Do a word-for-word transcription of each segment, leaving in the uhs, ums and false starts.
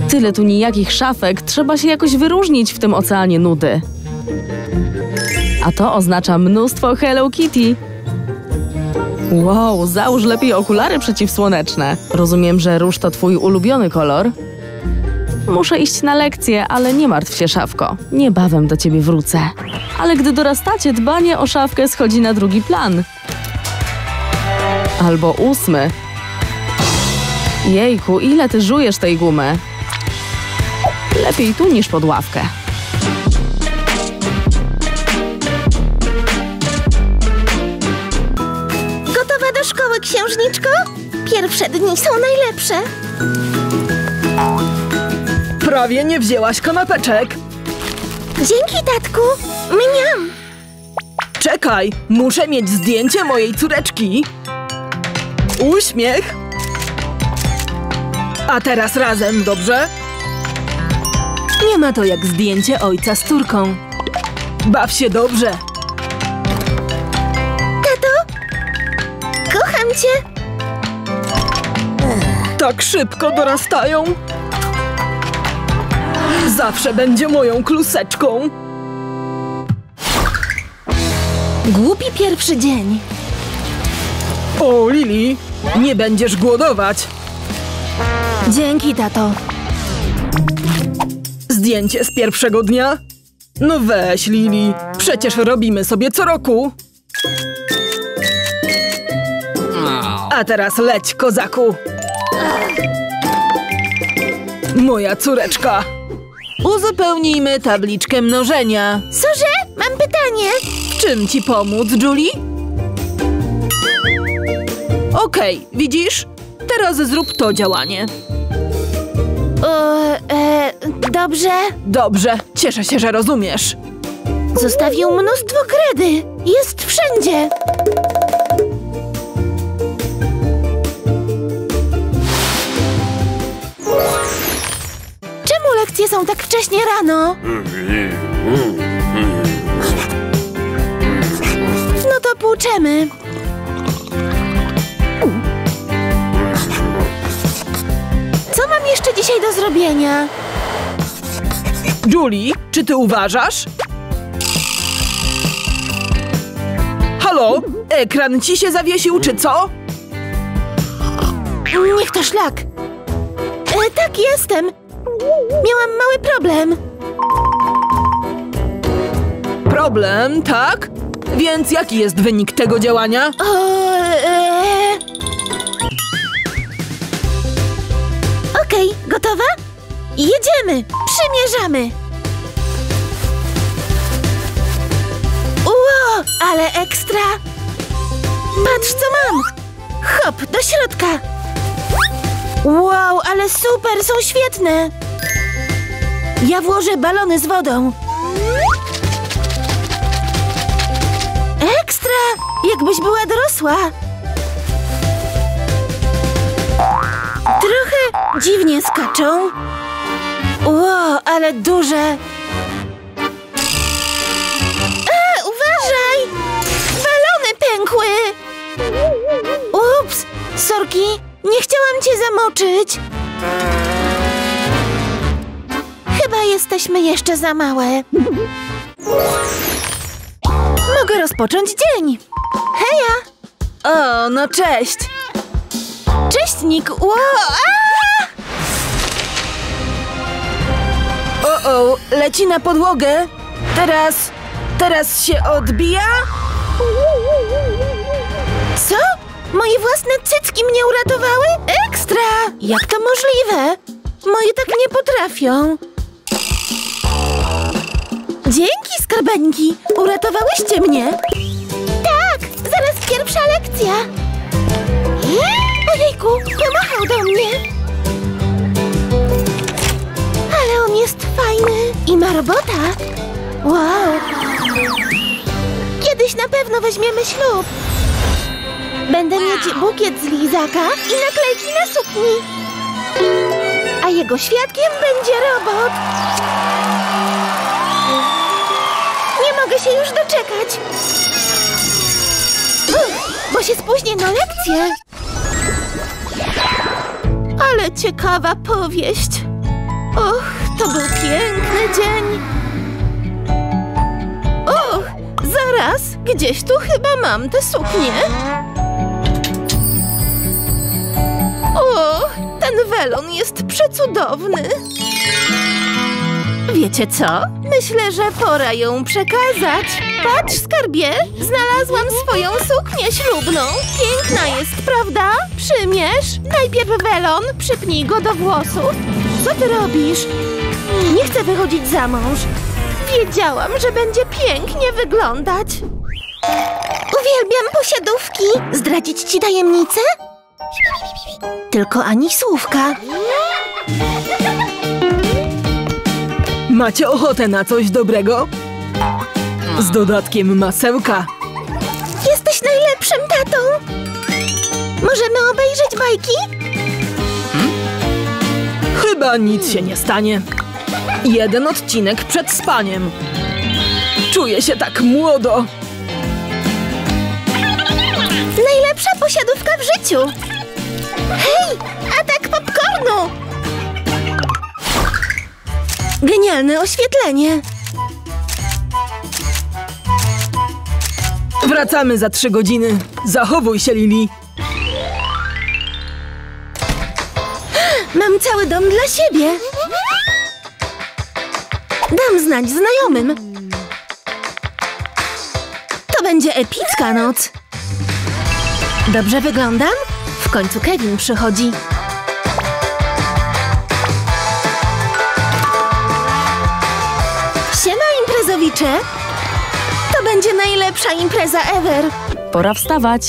Tyle tu nijakich szafek, trzeba się jakoś wyróżnić w tym oceanie nudy. A to oznacza mnóstwo Hello Kitty. Wow, załóż lepiej okulary przeciwsłoneczne. Rozumiem, że róż to twój ulubiony kolor? Muszę iść na lekcję, ale nie martw się, szafko. Niebawem do ciebie wrócę. Ale gdy dorastacie, dbanie o szafkę schodzi na drugi plan. Albo ósmy. Jejku, ile ty żujesz tej gumy? Lepiej tu niż pod ławkę. Gotowa do szkoły, księżniczko? Pierwsze dni są najlepsze. Prawie nie wzięłaś kanapeczek. Dzięki, tatku. Mniam. Czekaj, muszę mieć zdjęcie mojej córeczki. Uśmiech. A teraz razem, dobrze? Nie ma to jak zdjęcie ojca z córką. Baw się dobrze. Tato? Kocham cię. Tak szybko dorastają. Zawsze będzie moją kluseczką. Głupi pierwszy dzień. O, Lili, nie będziesz głodować. Dzięki, tato. Zdjęcie z pierwszego dnia? No weź, Lili, przecież robimy sobie co roku. A teraz leć, kozaku. Moja córeczka. Uzupełnijmy tabliczkę mnożenia. Sorze, mam pytanie. W czym ci pomóc, Julie? Okej, widzisz? Teraz zrób to działanie. O, e, dobrze. Dobrze, cieszę się, że rozumiesz. Zostawił mnóstwo kredy. Jest wszędzie. Czemu lekcje są tak wcześnie rano? No to płuczemy. Co mam jeszcze dzisiaj do zrobienia? Julie, czy ty uważasz? Halo? Ekran ci się zawiesił, czy co? Niech to szlak. E, tak, jestem. Miałam mały problem. Problem, tak? Więc jaki jest wynik tego działania? O, e... Okej, gotowa? Jedziemy! Przymierzamy! Ło, ale ekstra! Patrz, co mam! Hop, do środka! Wow, ale super, są świetne! Ja włożę balony z wodą. Ekstra! Jakbyś była dorosła. Trochę dziwnie skaczą. Wow, ale duże. A, uważaj! Balony pękły! Ups, sorki, nie chciałam cię zamoczyć. Chyba jesteśmy jeszcze za małe. Mogę rozpocząć dzień. Heja! O, no cześć! Cześć, Nick! Wow! O, o, leci na podłogę. Teraz, teraz się odbija? Co? Moje własne cycki mnie uratowały? Ekstra! Jak to możliwe? Moje tak nie potrafią. Dzięki, skarbeńki! Uratowałyście mnie! Tak! Zaraz pierwsza lekcja! Ojejku! Pomachał do mnie! Ale on jest fajny i ma robota! Wow! Kiedyś na pewno weźmiemy ślub! Będę mieć bukiet z lizaka i naklejki na sukni! A jego świadkiem będzie robot! Nie mogę się już doczekać! Uff, bo się spóźnię na lekcję! Ale ciekawa powieść! Och, to był piękny dzień. Och, zaraz, gdzieś tu chyba mam tę suknię. Och, ten welon jest przecudowny. Wiecie co? Myślę, że pora ją przekazać. Patrz, skarbie, znalazłam swoją suknię ślubną. Piękna jest, prawda? Przymierz. Najpierw welon, przypnij go do włosów. Co ty robisz? Nie chcę wychodzić za mąż. Wiedziałam, że będzie pięknie wyglądać. Uwielbiam posiadówki. Zdradzić ci tajemnicę? Tylko ani słówka. Macie ochotę na coś dobrego? Z dodatkiem masełka. Jesteś najlepszym tatą. Możemy obejrzeć bajki? Chyba nic się nie stanie. Jeden odcinek przed spaniem. Czuję się tak młodo. Najlepsza posiadówka w życiu. Hej, atak popcornu! Genialne oświetlenie. Wracamy za trzy godziny. Zachowuj się, Lili. Mam cały dom dla siebie. Dam znać znajomym. To będzie epicka noc. Dobrze wyglądam? W końcu Kevin przychodzi. Siema, imprezowicze. To będzie najlepsza impreza ever. Pora wstawać.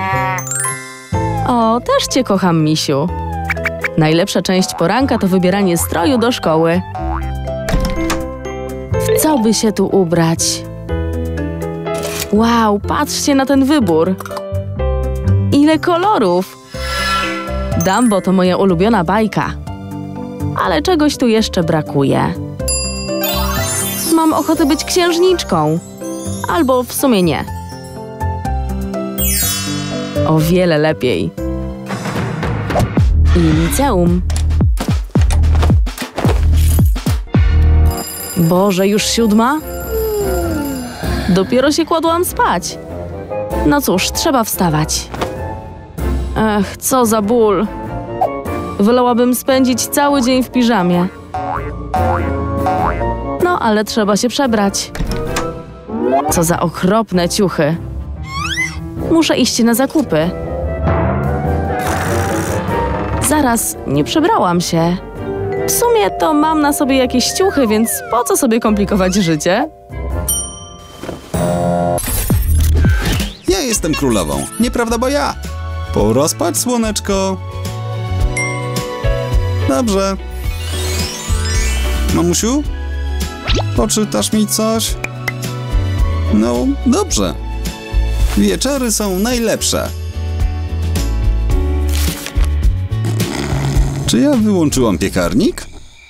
O, też cię kocham, misiu. Najlepsza część poranka to wybieranie stroju do szkoły. W co by się tu ubrać? Wow, patrzcie na ten wybór. Ile kolorów! Dumbo to moja ulubiona bajka. Ale czegoś tu jeszcze brakuje. Mam ochotę być księżniczką. Albo w sumie nie. O wiele lepiej. I liceum. Boże, już siódma? Dopiero się kładłam spać. No cóż, trzeba wstawać. Ech, co za ból. Wolałabym spędzić cały dzień w piżamie. No, ale trzeba się przebrać. Co za okropne ciuchy. Muszę iść na zakupy. Zaraz, nie przebrałam się. W sumie to mam na sobie jakieś ciuchy, więc po co sobie komplikować życie? Ja jestem królową, nieprawda, bo ja? Pora spać, słoneczko. Dobrze. Mamusiu? Poczytasz mi coś? No, dobrze. Wieczory są najlepsze. Czy ja wyłączyłam piekarnik?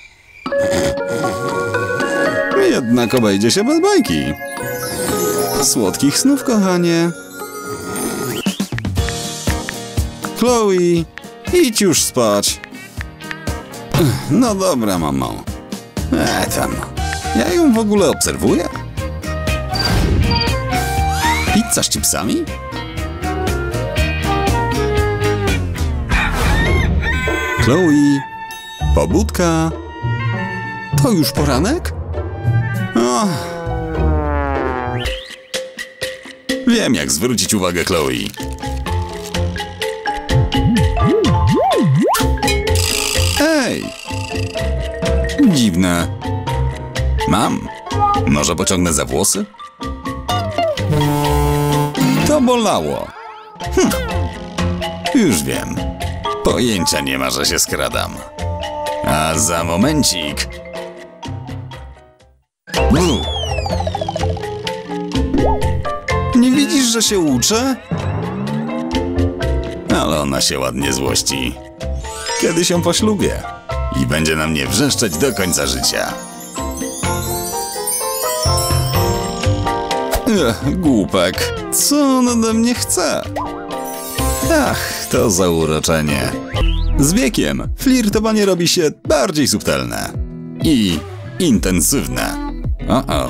Jednak obejdzie się bez bajki. Słodkich snów, kochanie. Chloe, idź już spać. No dobra, mamo. E, tam. Ja ją w ogóle obserwuję. Pizza z chipsami? Chloe, pobudka. To już poranek? O. Wiem, jak zwrócić uwagę Chloe. Ej! Dziwne. Mam. Może pociągnę za włosy? To bolało. Hm. Już wiem. Pojęcia nie ma, że się skradam. A za momencik... U. Nie widzisz, że się uczę? Ale ona się ładnie złości. Kiedy się poślubię i będzie na mnie wrzeszczeć do końca życia. Ech, głupek. Co on ode mnie chce? Ach, to zauroczenie. Z wiekiem flirtowanie robi się bardziej subtelne. i intensywne. O-o.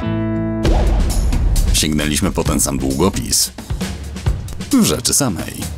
Sięgnęliśmy po ten sam długopis. W rzeczy samej.